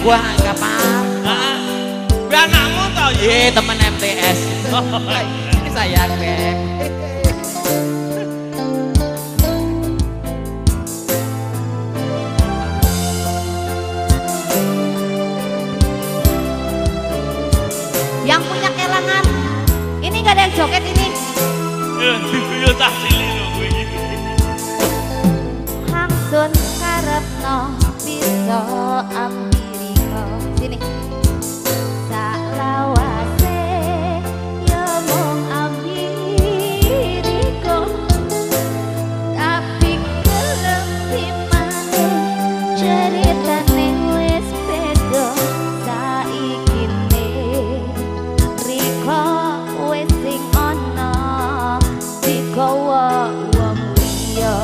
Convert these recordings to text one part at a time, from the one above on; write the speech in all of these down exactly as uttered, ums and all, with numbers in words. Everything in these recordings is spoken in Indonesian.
gua enggak apa-apa. Biar anakmu tau ya. Iya, temen M T S. Ini sayang deh. Yang punya kelangan, ini nggak ada yang joget ini. Ya tak sini loh gue ini. Hangsun karepno bisa ambiriko. Sini. Salawase ya mung ambiriko. Tapi kelem dimane ceritane wis beda saikine. Riko wis sing ana digawa wong liya.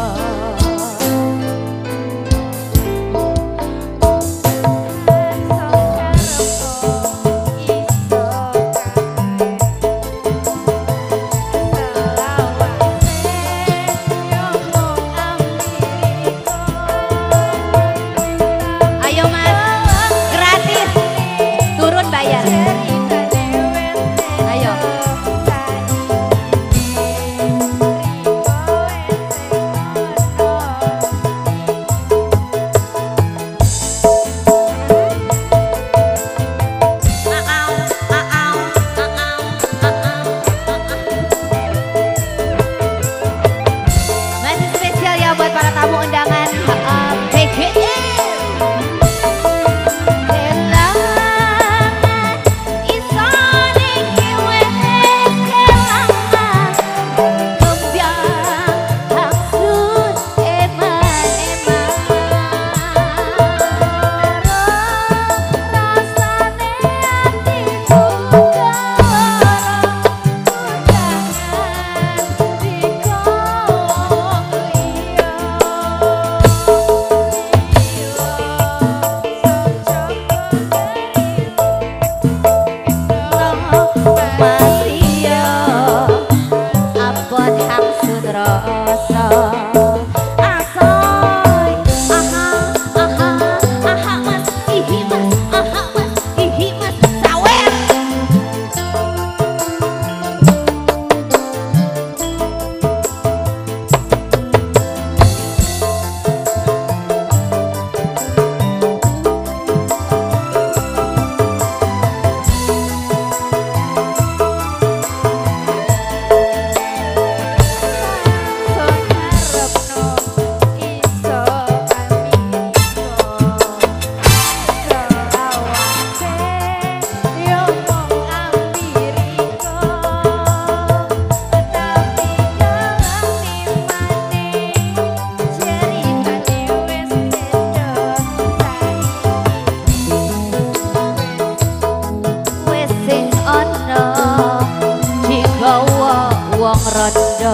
Rondo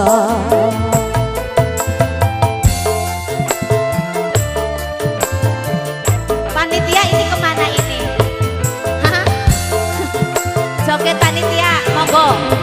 panitia ini kemana ini? Hah? Joget panitia, monggo.